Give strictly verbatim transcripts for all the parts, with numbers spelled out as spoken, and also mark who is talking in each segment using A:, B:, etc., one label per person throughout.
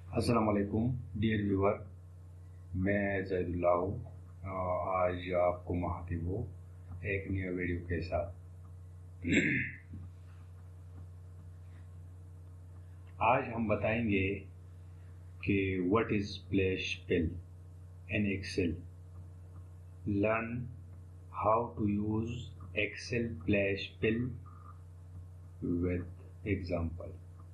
A: अस्सलाम वालेकुम dear viewer, मैं जैदुल्लाह हूँ। आज आपको महातिब हो एक नया वीडियो के साथ। आज हम बताएंगे कि what is flash fill in Excel, learn how to use Excel flash fill with example.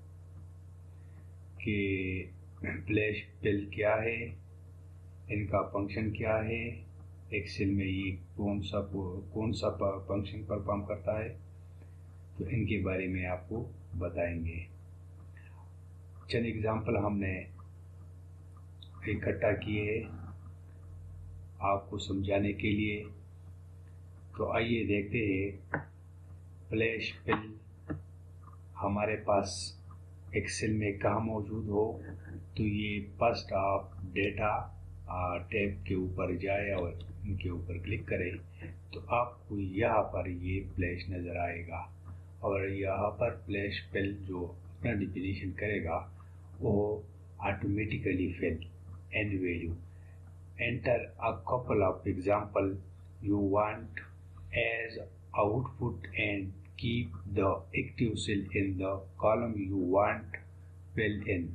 A: कि फ्लैश फिल क्या है, इनका फंक्शन क्या है, एक्सेल में ये कौन सा कौन सा फंक्शन परफॉर्म करता है, तो इनके बारे में आपको बताएंगे। चंद एग्जांपल हमने इकट्ठा किए आपको समझाने के लिए। तो आइए देखते हैं फ्लैश फिल हमारे पास एक्सेल में कहाँ मौजूद हो। तो ये फर्स्ट आप डेटा टैब के ऊपर जाए और इनके ऊपर क्लिक करें तो आपको यहाँ पर ये फ्लैश नज़र आएगा। और यहाँ पर फ्लैश फिल जो अपना डिफिनीशन करेगा वो automatically fill and value enter a couple of example you want as output and keep the active cell in the column you want fill in।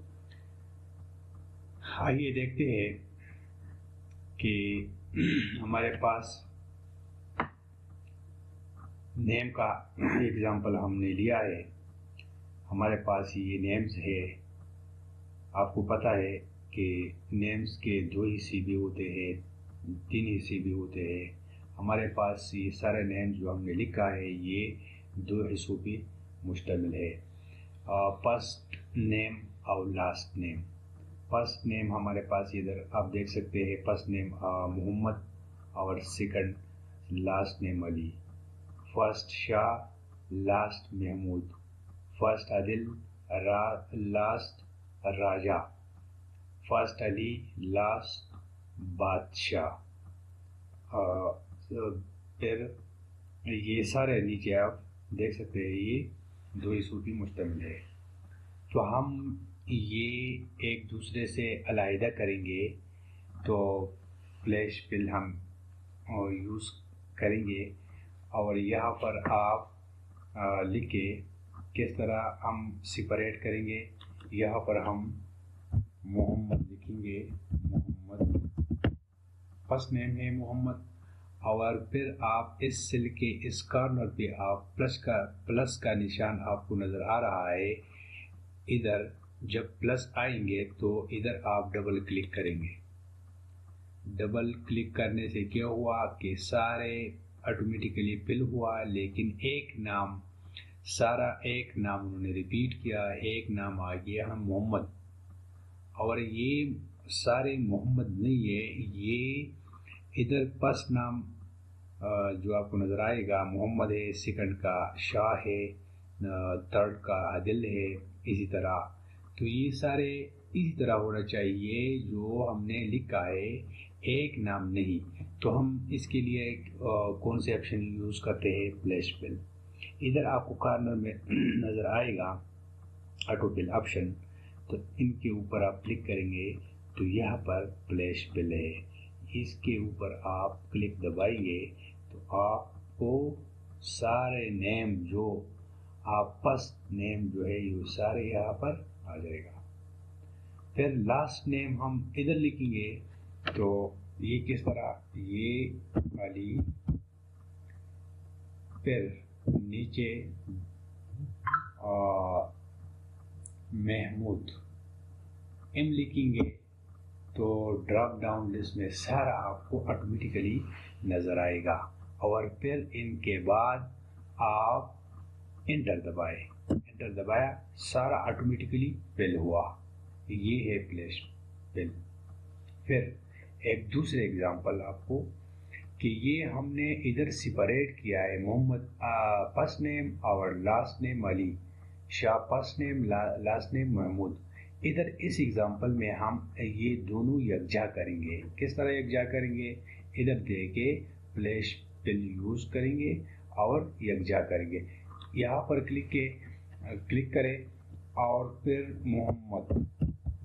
A: आइए देखते हैं कि हमारे पास नेम का एग्जांपल हमने लिया है। हमारे पास ये नेम्स है। आपको पता है कि नेम्स के दो हिस्से भी होते हैं, तीन हिस्से भी होते हैं। हमारे पास ये सारे नेम जो हमने लिखा है ये दो हिस्सों पे मुश्तमिल है, फर्स्ट नेम और लास्ट नेम। फर्स्ट नेम हमारे पास इधर आप देख सकते हैं, फर्स्ट नेम मोहम्मद और second last name Ali. First Shah, last Mahmood, first Adil, रा, last Raja, first Ali, last Badshah. फिर ये सारे नीचे आप देख सकते हैं ये दो हिस्सों की मुश्तमिल है। तो हम ये एक दूसरे से अलहदा करेंगे तो फ्लैश फिल हम यूज़ करेंगे। और यहाँ पर आप लिख के किस तरह हम सेपरेट करेंगे। यहाँ पर हम मोहम्मद लिखेंगे, मोहम्मद फर्स्ट नेम है मोहम्मद। और फिर आप इस सेल के इस कॉर्नर पे आप प्लस का प्लस का निशान आपको नज़र आ रहा है। इधर जब प्लस आएंगे तो इधर आप डबल क्लिक करेंगे। डबल क्लिक करने से क्या हुआ कि सारे ऑटोमेटिकली फिल हुआ, लेकिन एक नाम सारा एक नाम उन्होंने रिपीट किया, एक नाम आ गया हम मोहम्मद। और ये सारे मोहम्मद नहीं है, ये इधर फर्स्ट नाम जो आपको नज़र आएगा मोहम्मद है, सेकंड का शाह है, थर्ड का आदिल है, इसी तरह। तो ये सारे इसी तरह होना चाहिए जो हमने लिखा है, एक नाम नहीं। तो हम इसके लिए कौन से ऑप्शन यूज़ करते हैं, फ्लैश फिल। इधर आपको कॉर्नर में नज़र आएगा ऑटो फिल ऑप्शन, तो इनके ऊपर आप क्लिक करेंगे तो यहाँ पर फ्लैश फिल है। इसके ऊपर आप क्लिक दबाएंगे तो आपको सारे नेम जो आप फर्स्ट नेम जो है ये सारे यहाँ पर आ जाएगा। फिर लास्ट नेम हम इधर लिखेंगे तो ये किस तरह, ये अली, फिर नीचे महमूद एम लिखेंगे तो ड्रॉप डाउन लिस्ट में सारा आपको ऑटोमेटिकली नज़र आएगा। और फिर इनके बाद आप इंटर दबाए, इंटर दबाया सारा ऑटोमेटिकली फिल हुआ। ये है फ्लैश फिल। फिर एक दूसरे एग्जांपल आपको कि ये हमने इधर सेपरेट किया है, मोहम्मद फर्स्ट नेम और last name Ali, Shah first name, ला, लास्ट नेम महमूद। इधर इस एग्जांपल में हम ये दोनों यकजा करेंगे। किस तरह यकजा करेंगे, इधर दे के फ्लैश फिल यूज करेंगे और यकजा करेंगे। यहाँ पर क्लिक के क्लिक करें और फिर मोहम्मद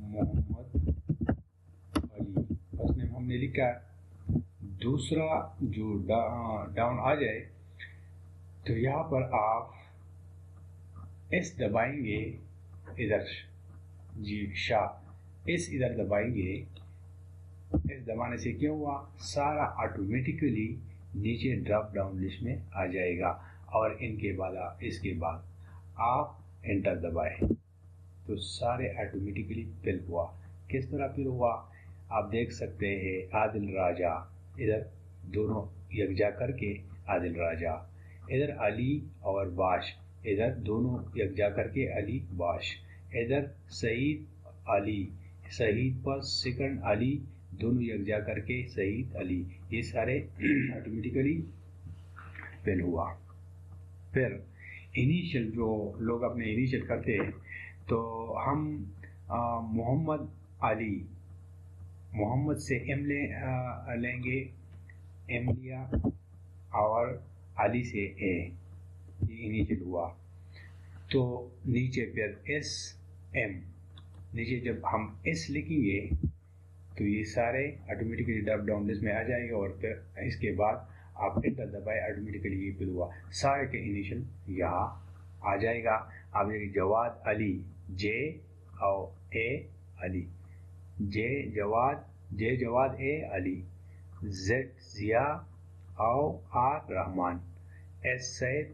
A: मोहम्मद अली फर्स्ट नेम हमने लिखा। दूसरा जो डा, डाउन आ जाए तो यहाँ पर आप एस दबाएंगे, इधर जी शाह एस इधर दबाएंगे। एस दबाने से क्या हुआ, सारा ऑटोमेटिकली नीचे ड्रॉप डाउन लिस्ट में आ जाएगा। और इनके बाद इसके बाद आप एंटर दबाए तो सारे ऑटोमेटिकली फिल हुआ। किस तरह फिल हुआ आप देख सकते हैं। आदिल राजा इधर दोनों यकजा करके आदिल राजा, इधर अली और बाश इधर दोनों यकजा करके अली बाश, इधर सईद अली, सईद पर सेकंड अली दोनों यकजा करके सईद अली, ये सारे ऑटोमेटिकली फिल हुआ। फिर इनिशियल जो लोग अपने इनिशियल करते हैं तो हम मोहम्मद अली, मोहम्मद से एम ले आ, लेंगे, एम लिया और अली से ए, ये इनिशियल हुआ। तो नीचे फिर एस एम, नीचे जब हम एस लिखेंगे तो ये सारे ऑटोमेटिकली ड्रॉप डाउन लिस्ट में आ जाएंगे। और फिर इसके बाद आप एंटर दबाए ऑटोमेटिकली ये फिल हुआ, सारे के इनिशियल यहाँ आ जाएगा। आप देखिए जवाद अली, जे और A Ali, J Jawad, J Jawad A Ali, Z Zia और आर रहमान, एस सैद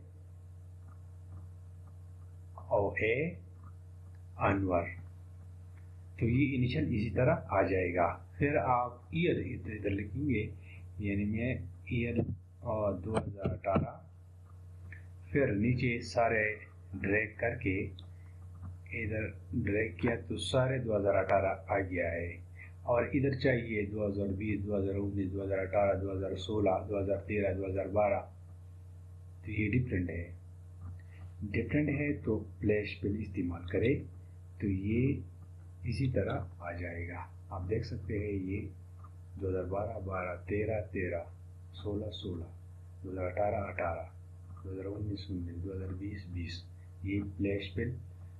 A: और ए अनवर। तो ये इनिशियल इसी तरह आ जाएगा। फिर आप ईयर इधर लिखेंगे, यानी मैं ईयर दो हज़ार अठारह, फिर नीचे सारे ड्रैग करके इधर ड्रैग किया तो सारे दो हज़ार अठारह आ गया है। और इधर चाहिए दो हज़ार बीस, दो हज़ार उन्नीस, दो हज़ार अठारह, दो हज़ार सोलह, दो हज़ार तेरह, दो हज़ार बारह, तो ये डिफरेंट है। डिफरेंट है तो फ्लैश बिल इस्तेमाल करें तो ये इसी तरह आ जाएगा। आप देख सकते हैं ये दो हज़ार बारह, बारह, तेरह, तेरह, सोलह, सोलह, दो हज़ार अठारह, अठारह, दो हज़ार उन्नीस, उन्नीस, दो हज़ार बीस, बीस, ये फ्लैश बिल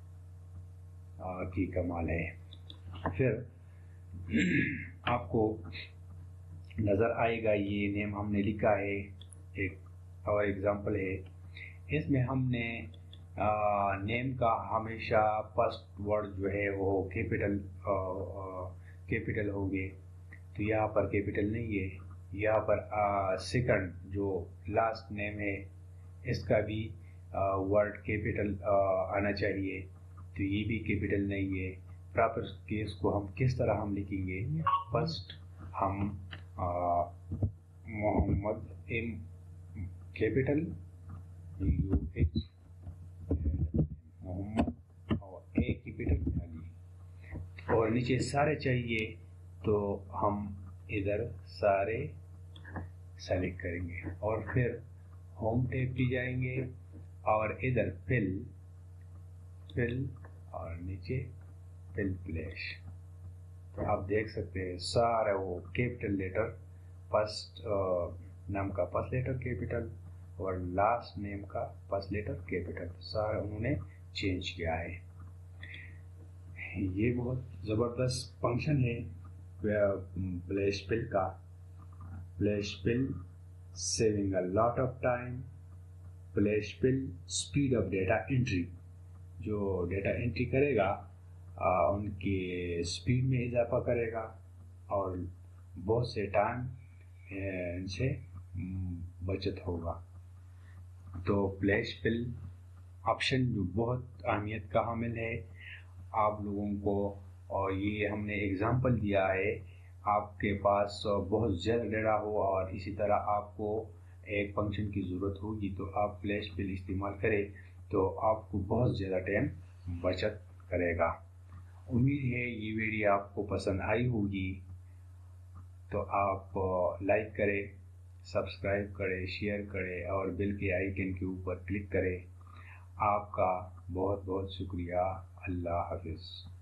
A: की कमाल है। फिर आपको नज़र आएगा ये नेम हमने लिखा है, एक और एग्जांपल है। इसमें हमने आ, नेम का हमेशा फर्स्ट वर्ड जो है वो कैपिटल कैपिटल होंगे, तो यहाँ पर कैपिटल नहीं है। यहाँ पर सेकंड जो लास्ट नेम है इसका भी वर्ड कैपिटल आना चाहिए, तो ये भी कैपिटल नहीं है। प्रॉपर केस को हम किस तरह हम लिखेंगे, फर्स्ट हम Mohammad M capital U H Mohammad और ए कैपिटल अली, और नीचे सारे चाहिए तो हम इधर सारे सेलेक्ट करेंगे और फिर होम टैब पे जाएंगे और इधर फिल फिल और नीचे फिल फ्लैश। तो आप देख सकते हैं सारा वो कैपिटल लेटर, फर्स्ट नाम का फर्स्ट लेटर कैपिटल और लास्ट नेम का फर्स्ट लेटर कैपिटल, सारा उन्होंने चेंज किया है। ये बहुत ज़बरदस्त फंक्शन है फ्लैश फिल का। Flash fill saving a lot of time, flash fill speed of data entry, जो डेटा एंट्री करेगा आ, उनके स्पीड में इजाफा करेगा और बहुत से टाइम इनसे बचत होगा। तो फ्लैश फिल ऑप्शन जो बहुत अहमियत का हामिल है आप लोगों को, और ये हमने एग्जांपल दिया है। आपके पास बहुत ज़्यादा डेटा हो और इसी तरह आपको एक फंक्शन की ज़रूरत होगी तो आप फ्लैश फिल इस्तेमाल करें तो आपको बहुत ज़्यादा टाइम बचत करेगा। उम्मीद है ये वीडियो आपको पसंद आई होगी, तो आप लाइक करें, सब्सक्राइब करें, शेयर करें और बेल के आइकन के ऊपर क्लिक करें। आपका बहुत बहुत शुक्रिया। अल्लाह हाफिज़।